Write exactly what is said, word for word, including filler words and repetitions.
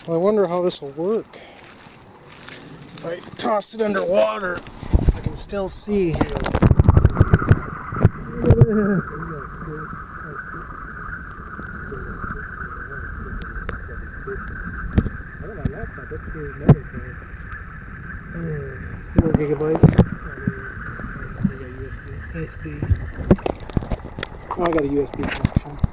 Well, I wonder how this will work. If I toss it underwater, I can still see. Four gigabytes. S D. Oh, I got a U S B connection.